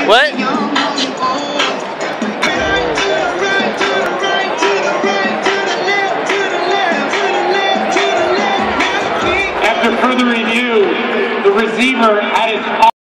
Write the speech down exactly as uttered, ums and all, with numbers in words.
What? After further review, the receiver at its